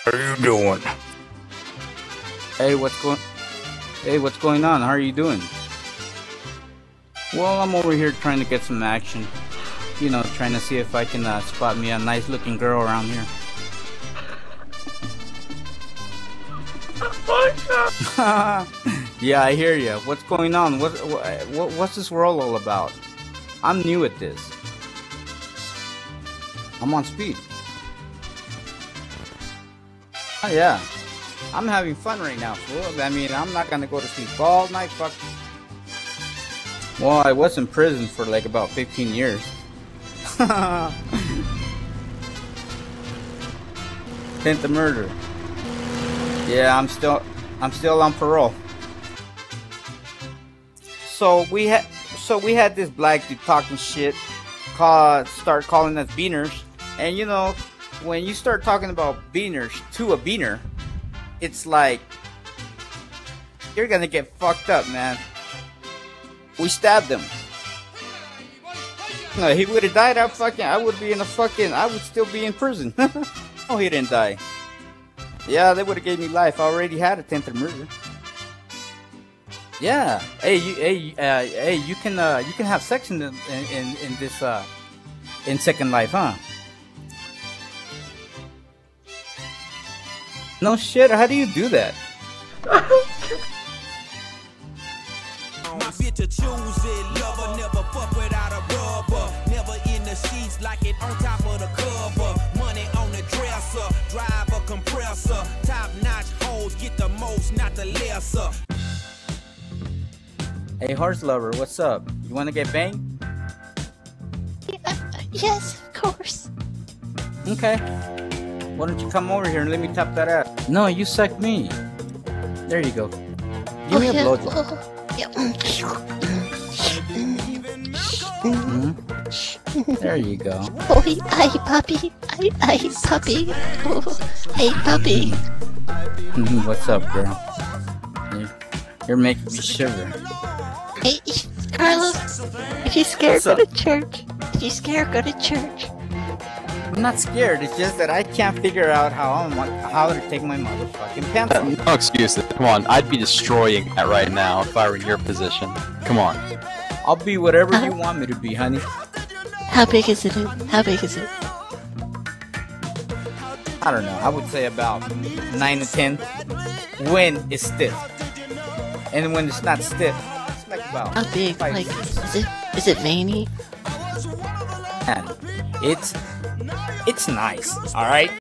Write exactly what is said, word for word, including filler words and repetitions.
How are you doing? Hey, what's going? Hey, what's going on? How are you doing? Well, I'm over here trying to get some action. You know, trying to see if I can uh, spot me a nice-looking girl around here. Yeah, I hear you. What's going on? What, what what's this world all about? I'm new at this. I'm on speed. Oh yeah, I'm having fun right now, fool. I mean, I'm not gonna go to sleep all night. Fuck. Well, I was in prison for like about fifteen years. Hint the murder. Yeah, I'm still, I'm still on parole. So we had, so we had this black dude talking shit, call, start calling us beaners, and you know, when you start talking about beaners to a beaner, it's like you're gonna get fucked up, man. We stabbed him. No, he would have died. I fucking, I would be in a fucking, I would still be in prison. Oh, he didn't die. Yeah, they would have gave me life. I already had attempted murder. Yeah. Hey, you, hey, uh, hey, you can, uh, you can have sex in, the, in, in, in this, uh, in Second Life, huh? No shit. How do you do that? My bitch a choose it, lover, never fuck without a rubber. Never in the sheets like it on top of the cover. Money on the dresser, drive a compressor. Top notch hoes get the most, not the lesser. Hey, horse lover, what's up? You wanna get banged? Yeah, yes, of course. Okay. Why don't you come over here and let me tap that out? No, you suck me. There you go. Give Oh, me a yeah, blowjob. oh, yeah. Mhm. There you go. Oh, ay, puppy. Ay, ay, puppy. Oh, hey, puppy. Mhm, what's up, girl? You're, you're making me shiver. Hey, Carlos, if you're scared, What's go up? to church. If you're scared, go to church. I'm not scared. It's just that I can't figure out how I'm, how to take my motherfucking pants off. No excuses. Come on, I'd be destroying that right now if I were in your position. Come on. I'll be whatever you want me to be, honey. How big is it? How big is it? I don't know. I would say about nine to ten. When it's stiff, and when it's not stiff, it's like about How big? five, Like, six. is it? Is it veiny? Man, it's it's nice. All right.